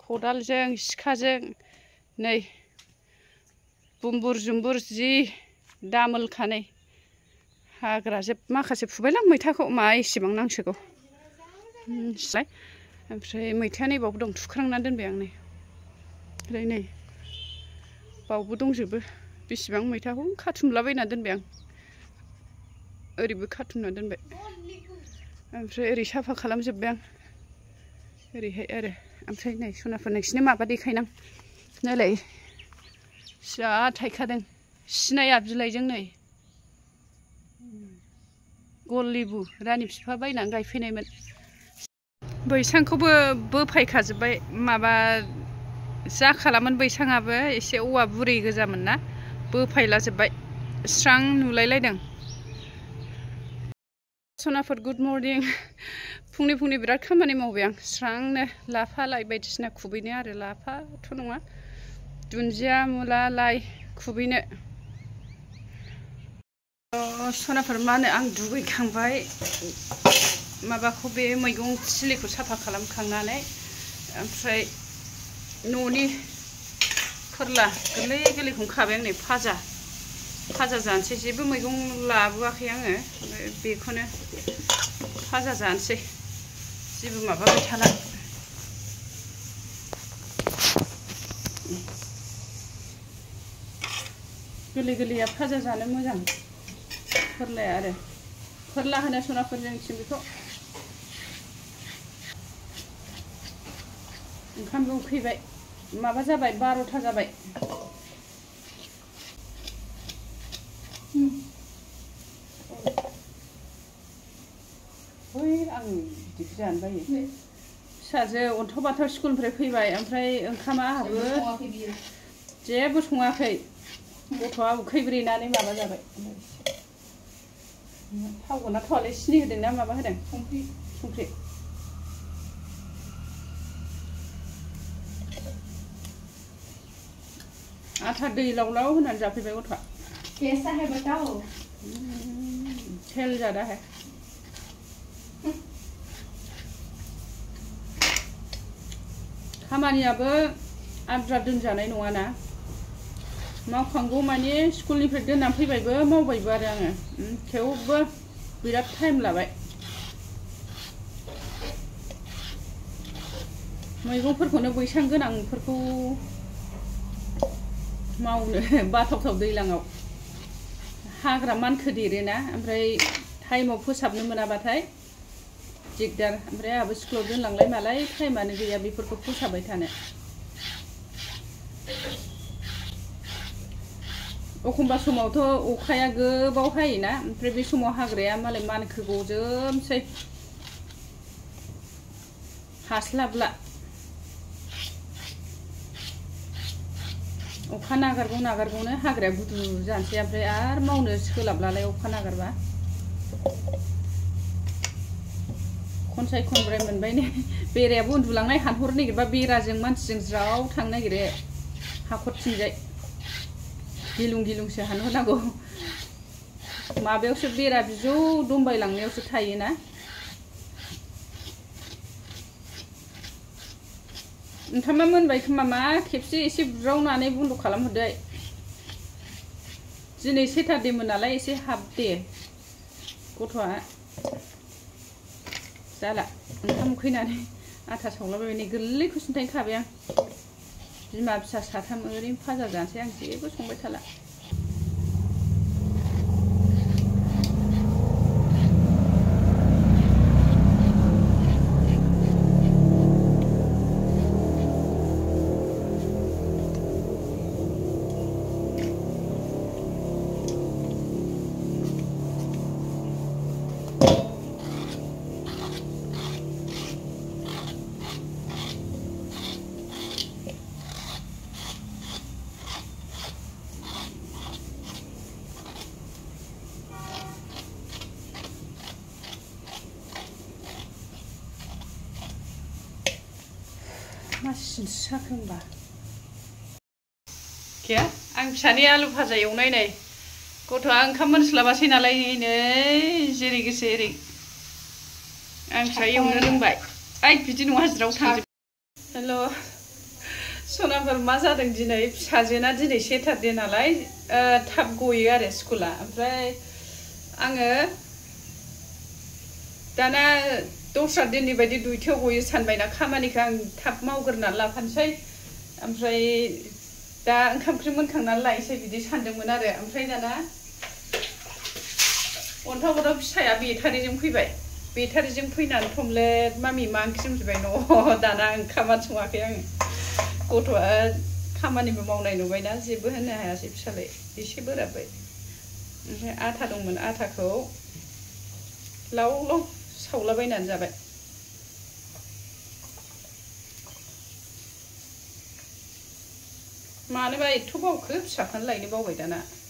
खदालजों सिखाजों नै बुम्बुर जुम्बुर जि दामोलखानै हाग्रा जोब माखासे फुबायलां मैथाखौ मा एसेबां नांसोगौ ओमफ्राय मैथाया नैबावबो दं थुख्रांना दोनबाय आं नै ओमफ्राय नै बावबो दंजोबो बेसेबां मैथाखौ खाथुमलाबायना दोनबाय आं ओरैबो खाथुमना दोनबाय ओमफ्राय ओरै साफा खालामजोबबाय आं ओरैहाय आरो ओमफ्राय नै सनाफोर नोंसिनो माबा देखायनां नायलाय जा थाइखादों सिनाया बिलाइजों नै गल लेबु रानि बिफा बायनानै गायफैनायमोन बैसांखौबो बोफायखाजोब्बाय माबा जाखालामोन बैसाङाबो एसे औवा बुरै गोजामोन ना बोफायलाजोब्बाय स्रां नुलायलायदों सनाफोर गुड मर्निं फुंनि बिराद खामानि मावबाय आं स्रांनो लाफा लाइ बायदिसिना खुबैनो आरो लाफाथ' नङा दुन्दिया मुला लाइ खुबैनो सनाफोर मा होनो आं दुगैखांबाय माबाखौ बे मैगं थिलिखौ साफा खालामखांनानै ओमफ्राय न'नि फोरला गोरलै गोरलैखौनो खाबाय आं नै फाजा जानोसै जेबो मैगं लाबोआखै आङो बेखौनो फाजा जानोसै जेबो माबा गैथाला गोरलै गोरलैया फाजा जानो मोजां फोरलाया आरो फोरला होनो सनाफोर जोंनिथिं बेखौ ओंखामबो उखैबाय माबा जाबाय 12ता जाबाय आं बिदिखौ जानो बायो फिसाजो अन्थाव बाथाव स्कुलनिफ्राय फैबाय ओमफ्राय ओंखामा आहाबो जेबो सङाखै गथ'आ उखैब्रेनानै माबा जाबाय थावगोना थावालै सिनि होदों ना माबा होदों संख्रि आथा दै लाव होनानै जाफैबाय गथ'आ कैसा है बताओ खेल ज्यादा है खामानियाबो आद्रा दोनजानाय नङाना मावखांगौ माने स्कुलनिफ्राय दोननानै फैबायबो मावबायबो आरो आङो थेवबो बिराद टाइम लाबाय मैगंफोरखौनो बैसां गोनांफोरखौ मावनो बाथावथाव दैलाङाव हाग्रा मानखोदेरोना ओमफ्राय टाइमाव फोसाबनो मोनाबाथाय दिगदार ओमफ्राय आहाबो स्कुलाव दोनलांलाय मालाय टाइमानो गैया बेफोरखौ फोसाबबाय थानो एखमबा समावथ' अखाया गोबाव हायोना ओमफ्राय बे समाव हाग्राया मालाय मानखोगजोबसै हास्लाबला अखा नागारगौनो हाग्राया गुदु जानोसै ओमफ्राय आरो मावनो सोलाबलालाय अखा नागारबा खनसाय खनब्रै मोनबाय ने बेरायाबो उन्दुलांनाय हानहरनो नागिरबा बेराजों मानसिजों ज्राव थांनो नागिरो हाखरथिंजाय गिलुंसो हानहरनांगौ माबायावसो बेरा बिजौ दंबायलांनायावसो थायोना ओंखामा मोनबाय खोमा मा खेबसे एसे बुज्रावनानै बन्द' खालामहरदो दिनै सेटारडेमोन नालाय एसे हाबदे गथ'आ जाला ओंखाम उखैनानै आथा सावलाबायनाय गोरलैखौ सिन्थाय खाबाय आं बिमा फिसा साथाम ओरैनो फाजा जानोसै आं जेबो संबाय थाला मासिन साखो होनबा क्या आं फिसानि आलु भाजा एवनाय नै गथ'आ ओंखाम मोनस्लाबासै नालाय नै जेरै गोसो एरै आं फिसा एवनो रोंबाय आइ बिदि नङा ज्राव थांजोब हेल' सनाफोर मा जादों दिनै फिसाजोना दिनै सेटारडे नालाय थाब गयो आरो स्कुला ओमफ्राय आङो दाना दस्रा दिननि बायदि 2टायाव गयो सानबायना खामानिखौ आं थाब मावग्रोनानै लाफानोसै ओमफ्राय दा ओंखाम ओंख्रि मोनखांनानै लायनोसै बिदि सानदोंमोन आरो ओमफ्राय दाना अन्थाव फिसाया बेटारिजों फैबाय बेटारिजों फैनानै थमलेट मामि मा ओंख्रि होनफैबाय न' दाना ओंखामानो सङाखै आङो गथ'आ खामानिबो मावनाय नुबायना जेबो होननो हायासै फिसालाय एसे बोराबबाय ओमफ्राय आथा दंमोन आथाखौ लाव लाव सावलाबायनानै जाबाय मानोबा एथ' बावखो फिसाखौनो लायनो बावबाय दाना